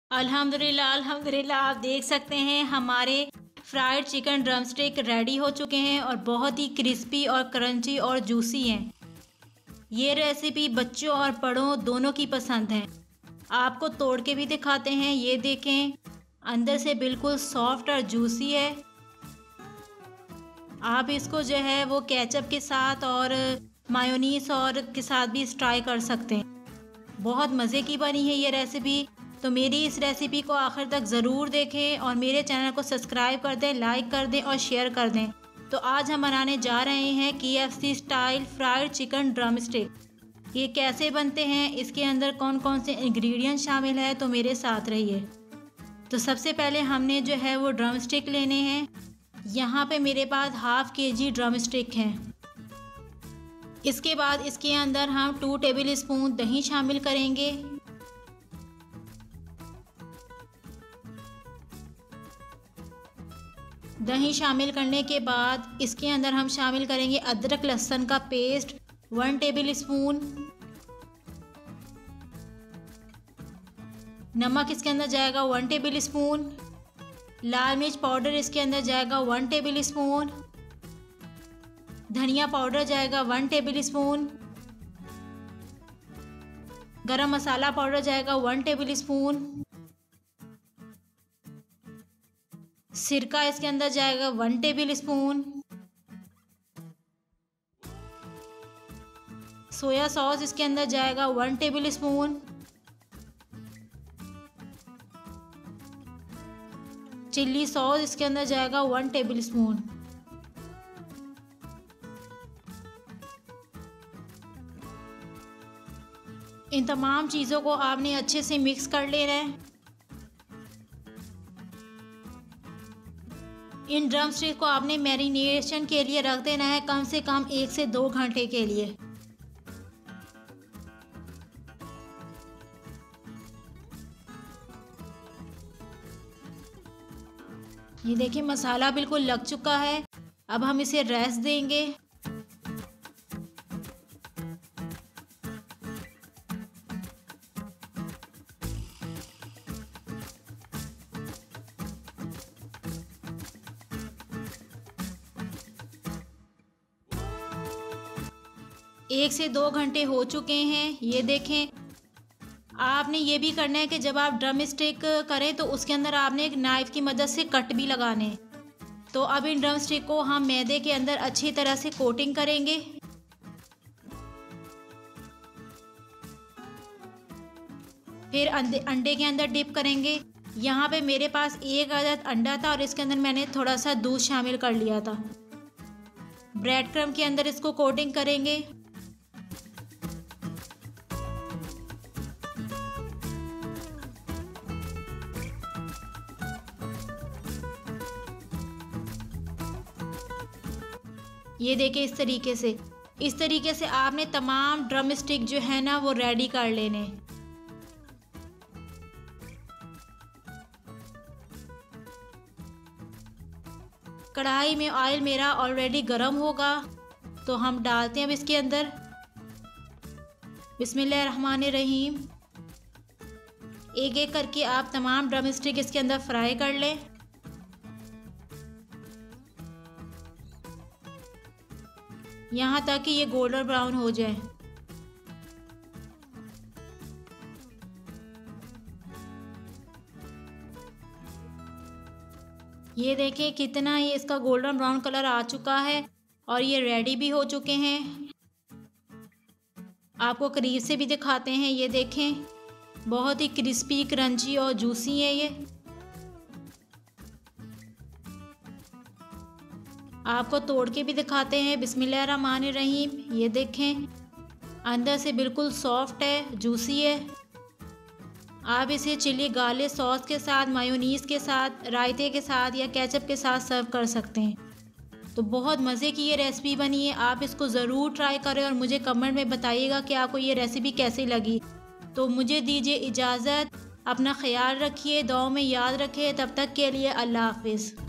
अल्हम्दुलिल्लाह अल्हम्दुलिल्लाह, आप देख सकते हैं हमारे फ्राइड चिकन ड्रमस्टिक रेडी हो चुके हैं और बहुत ही क्रिस्पी और क्रंची और जूसी हैं। ये रेसिपी बच्चों और बड़ों दोनों की पसंद है। आपको तोड़ के भी दिखाते हैं, ये देखें अंदर से बिल्कुल सॉफ्ट और जूसी है। आप इसको जो है वो केचप के साथ और मायोनीज और के साथ भी ट्राई कर सकते हैं। बहुत मज़े की बनी है ये रेसिपी। तो मेरी इस रेसिपी को आखिर तक ज़रूर देखें और मेरे चैनल को सब्सक्राइब कर दें, लाइक कर दें और शेयर कर दें। तो आज हम बनाने जा रहे हैं KFC style fried chicken drumstick. ये कैसे बनते हैं, इसके अंदर कौन कौन से इंग्रेडिएंट शामिल है, तो मेरे साथ रहिए। तो सबसे पहले हमने जो है वो ड्रमस्टिक लेने हैं। यहाँ पे मेरे पास हाफ KG ड्रमस्टिक हैं। इसके बाद इसके अंदर हम 2 टेबल स्पून दही शामिल करेंगे। दही शामिल करने के बाद इसके अंदर हम शामिल करेंगे अदरक लहसुन का पेस्ट 1 टेबल स्पून। नमक इसके अंदर जाएगा 1 टेबल स्पून। लाल मिर्च पाउडर इसके अंदर जाएगा 1 टेबल स्पून। धनिया पाउडर जाएगा 1 टेबल स्पून। गरम मसाला पाउडर जाएगा 1 टेबल स्पून। सिरका इसके अंदर जाएगा 1 टेबल स्पून। सोया सॉस इसके अंदर जाएगा 1 टेबल स्पून। चिल्ली सॉस इसके अंदर जाएगा 1 टेबल स्पून। इन तमाम चीज़ों को आपने अच्छे से मिक्स कर लेना है। इन ड्रमस्टिक को आपने मैरिनेशन के लिए रख देना है कम से कम 1 से 2 घंटे के लिए। ये देखिए मसाला बिल्कुल लग चुका है। अब हम इसे रेस्ट देंगे। एक से 2 घंटे हो चुके हैं। ये देखें, आपने ये भी करना है कि जब आप ड्रम स्टिक करें तो उसके अंदर आपने एक नाइफ़ की मदद से कट भी लगाने। तो अब इन ड्रम स्टिक को हम मैदे के अंदर अच्छी तरह से कोटिंग करेंगे। फिर अंडे के अंदर डिप करेंगे। यहाँ पे मेरे पास 1 अदद अंडा था और इसके अंदर मैंने थोड़ा सा दूध शामिल कर लिया था। ब्रेड क्रम्ब के अंदर इसको कोटिंग करेंगे। ये देखिए इस तरीके से आपने तमाम ड्रम स्टिक जो है ना वो रेडी कर लेने। कढ़ाई में ऑयल मेरा ऑलरेडी गर्म होगा, तो हम डालते हैं अब इसके अंदर। बिस्मिल्लाहिर्रहमानिर्रहीम। एक एक करके आप तमाम ड्रम स्टिक इसके अंदर फ्राई कर लें। यहाँ तक कि ये गोल्डन ब्राउन हो जाए। ये देखें कितना ये इसका गोल्डन ब्राउन कलर आ चुका है और ये रेडी भी हो चुके हैं। आपको करीब से भी दिखाते हैं। ये देखें बहुत ही क्रिस्पी क्रंची और जूसी है ये। आपको तोड़ के भी दिखाते हैं। बिस्मिल्लाहिर्रहमानिर्रहीम। ये देखें अंदर से बिल्कुल सॉफ्ट है, जूसी है। आप इसे चिली गार्लिक सॉस के साथ, मायोनीज के साथ, रायते के साथ या केचप के साथ सर्व कर सकते हैं। तो बहुत मज़े की ये रेसिपी बनी है। आप इसको ज़रूर ट्राई करें और मुझे कमेंट में बताइएगा कि आपको ये रेसिपी कैसी लगी। तो मुझे दीजिए इजाज़त। अपना ख्याल रखिए, दुआओं में याद रखें। तब तक के लिए अल्लाह हाफिज़।